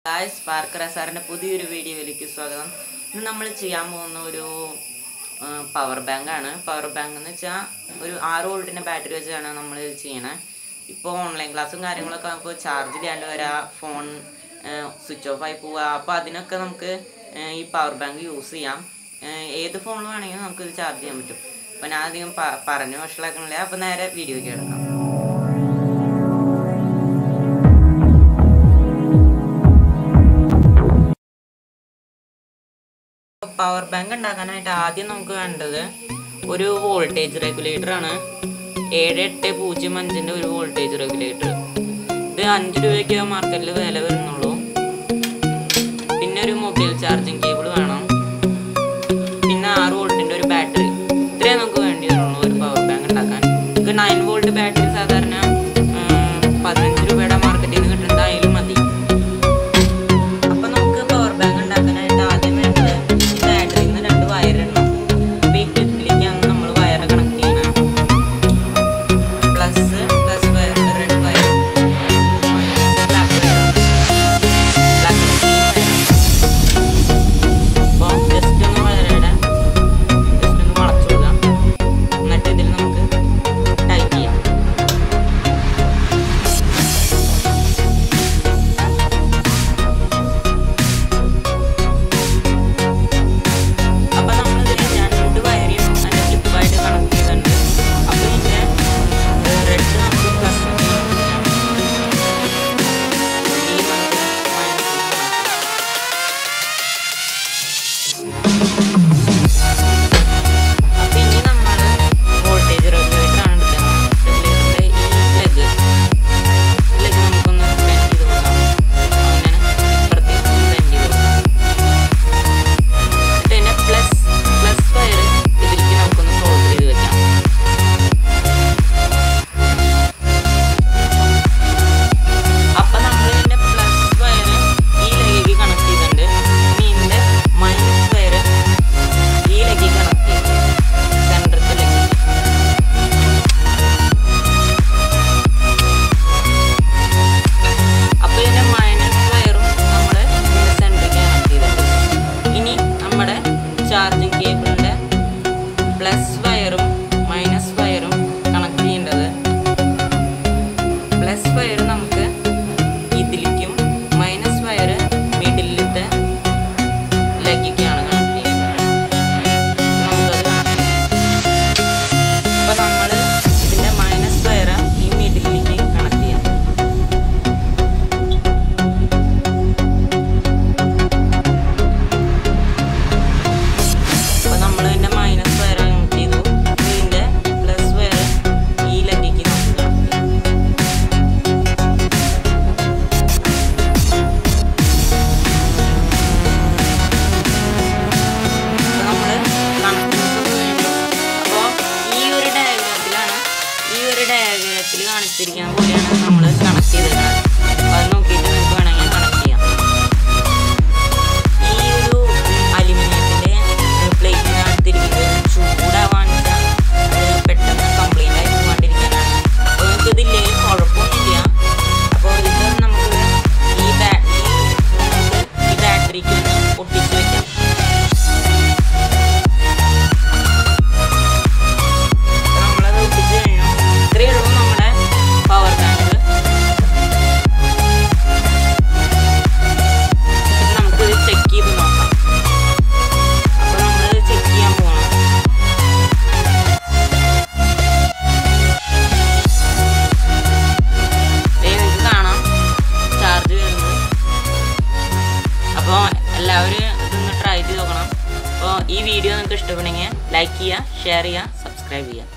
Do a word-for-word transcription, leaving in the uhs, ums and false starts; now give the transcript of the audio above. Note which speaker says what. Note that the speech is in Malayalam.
Speaker 1: Guys, Parker Asar's പുതിയൊരു വീഡിയോയിലേക്ക് സ്വാഗതം. ഇന്ന് നമ്മൾ ചെയ്യാൻ പോകുന്ന ഒരു പവർ ബാങ്ക് ആണ്. പവർ ബാങ്ക് എന്ന് വെച്ചാൽ ഒരു ആറ് വോൾട്ടിന്റെ ബാറ്ററി വെച്ചാണ് നമ്മൾ ചെയ്യണത്. ഇപ്പോൾ ഓൺലൈൻ ക്ലാസ്സും കാര്യങ്ങളൊക്കെ നമുക്ക് ചാർജ് ചെയ്യാണ്ട് വരാ, ഫോൺ സ്വിച്ച് ഓഫ് ആയി പോവുക. അപ്പോൾ അതിനൊക്കെ നമുക്ക് ഈ പവർ ബാങ്ക് യൂസ് ചെയ്യാം. ഏത് ഫോണിൽ വേണമെങ്കിലും നമുക്ക് ഇത് ചാർജ് ചെയ്യാൻ പറ്റും. അപ്പോൾ ഞാൻ അധികം പറഞ്ഞു വഷളാക്കണില്ല. അപ്പോൾ നേരെ വീഡിയോയ്ക്ക് കിടക്കാം. പവർ ബാങ്ക് ഉണ്ടാക്കാനായിട്ട് ആദ്യം നമുക്ക് വേണ്ടത് ഒരു വോൾട്ടേജ് റെഗുലേറ്റർ ആണ്. ഏഴ് എട്ട് പൂജ്യം അഞ്ചിൻ്റെ ഒരു വോൾട്ടേജ് റെഗുലേറ്റർ. ഇത് അഞ്ച് രൂപയ്ക്ക് മാർക്കറ്റിൽ വില വരുന്നുള്ളൂ. പിന്നെ ഒരു മൊബൈൽ ചാർജിങ് കേബിൾ വേണം. പിന്നെ ആറ് വോൾട്ടിൻ്റെ ഒരു ബാറ്ററി. ഇത്രയും നമുക്ക് വേണ്ടി വരുള്ളൂ ഒരു പവർ ബാങ്ക് ഉണ്ടാക്കാൻ. നമുക്ക് നയൻ വോൾട്ട് ബാറ്ററി സാധാരണ പതിനഞ്ച് രൂപയുടെ മാർക്കറ്റിൽ നിന്ന് കിട്ടുന്നതായാലും മതി. അപ്പം നമുക്ക് പവർ ബാങ്ക് ഉണ്ടാക്കാനായിട്ട് ആദ്യം വേണ്ടത് ചാർജിങ് കേബിളിൻ്റെ പ്ലസ് വയറും മൈനസ് വയറും കണക്ട് ചെയ്യേണ്ടത്. പ്ലസ് വയർ നമുക്ക് ഇതിലേക്കും മൈനസ് വയർ മിഡിലത്തെ ലെഗിലേക്കാണ് കണക്ട് ചെയ്യുന്നത്. നമുക്കത് കണക്ട് ചെയ്യാം. അപ്പോൾ നമ്മൾ ഇതിൻ്റെ മൈനസ് വയർ ഈ മിഡിലേക്ക് കണക്ട് ചെയ്യാം. ഡയഗ്രത്തിൽ കാണിച്ചിരിക്കുന്ന പോലെയാണ് നമ്മൾ കണക്ട് ചെയ്തിരിക്കുന്നത്. അപ്പോൾ അത് നോക്കിയിട്ട് നമുക്ക് വേണമെങ്കിൽ കണക്ട് ചെയ്യാം. ഈ ഒരു അലുമിനിയത്തിൻ്റെ പ്ലേറ്റിനകത്തിരിക്കുന്നത് ചൂടാവാൻ വെച്ചാൽ അത് പെട്ടെന്ന് കംപ്ലൈൻ്റ് ആയി പോകാണ്ടിരിക്കാനാണ്. അപ്പോൾ നമുക്ക് ഇതില്ലെങ്കിൽ കുഴപ്പമൊന്നുമില്ല. അപ്പോൾ ഇത് നമുക്ക് ഈ ബാറ്ററി നമുക്ക് ഈ ബാറ്ററിക്ക് ഒന്ന് ഒട്ടിച്ച് വയ്ക്കാം. നമ്മളത് ഒട്ടിച്ച് കഴിഞ്ഞു. ഇത്രയേ ഉള്ളൂ നമ്മുടെ പവർ ബാങ്ക്. നമുക്കിത് ചെക്ക് ചെയ്ത് നോക്കാം. അപ്പോൾ നമ്മളിത് ചെക്ക് ചെയ്യാൻ പോകണം. നിങ്ങൾക്ക് കാണാം ചാർജ് വരുന്നത്. അപ്പോൾ എല്ലാവരും ഇതൊന്ന് ട്രൈ ചെയ്ത് നോക്കണം. അപ്പോൾ ഈ വീഡിയോ നിങ്ങൾക്ക് ഇഷ്ടപ്പെടുമെങ്കിൽ ലൈക്ക് ചെയ്യുക, ഷെയർ ചെയ്യുക, സബ്സ്ക്രൈബ് ചെയ്യുക.